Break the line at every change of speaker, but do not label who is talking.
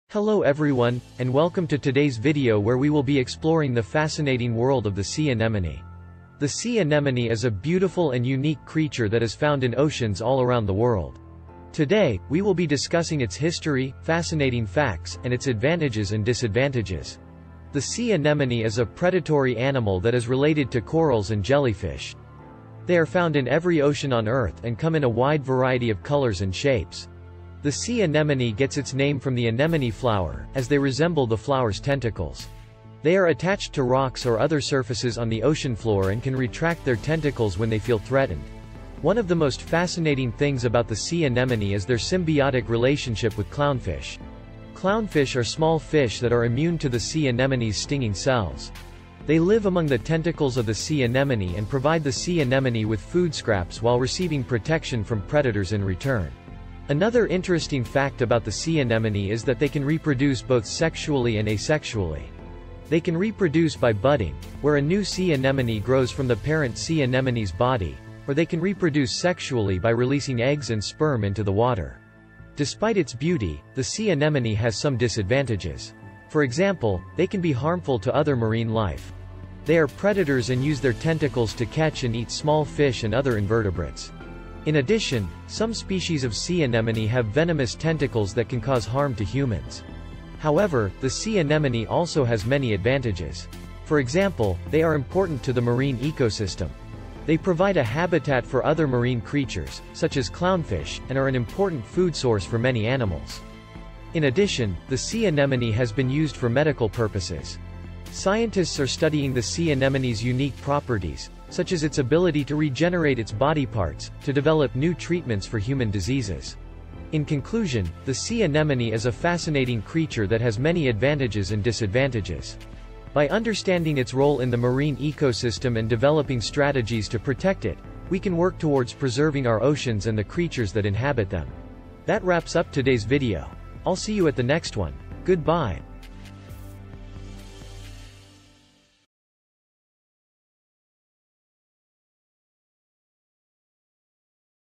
Hello everyone, and welcome to today's video where we will be exploring the fascinating world of the sea anemone. The sea anemone is a beautiful and unique creature that is found in oceans all around the world. Today, we will be discussing its history, fascinating facts, and its advantages and disadvantages. The sea anemone is a predatory animal that is related to corals and jellyfish. They are found in every ocean on Earth and come in a wide variety of colors and shapes. The sea anemone gets its name from the anemone flower, as they resemble the flower's tentacles. They are attached to rocks or other surfaces on the ocean floor and can retract their tentacles when they feel threatened. One of the most fascinating things about the sea anemone is their symbiotic relationship with clownfish. Clownfish are small fish that are immune to the sea anemone's stinging cells. They live among the tentacles of the sea anemone and provide the sea anemone with food scraps while receiving protection from predators in return. Another interesting fact about the sea anemone is that they can reproduce both sexually and asexually. They can reproduce by budding, where a new sea anemone grows from the parent sea anemone's body, or they can reproduce sexually by releasing eggs and sperm into the water. Despite its beauty, the sea anemone has some disadvantages. For example, they can be harmful to other marine life. They are predators and use their tentacles to catch and eat small fish and other invertebrates. In addition, some species of sea anemone have venomous tentacles that can cause harm to humans. However, the sea anemone also has many advantages. For example, they are important to the marine ecosystem. They provide a habitat for other marine creatures, such as clownfish, and are an important food source for many animals. In addition, the sea anemone has been used for medical purposes. Scientists are studying the sea anemone's unique properties, such as its ability to regenerate its body parts, to develop new treatments for human diseases. In conclusion, the sea anemone is a fascinating creature that has many advantages and disadvantages. By understanding its role in the marine ecosystem and developing strategies to protect it, we can work towards preserving our oceans and the creatures that inhabit them. That wraps up today's video. I'll see you at the next one. Goodbye.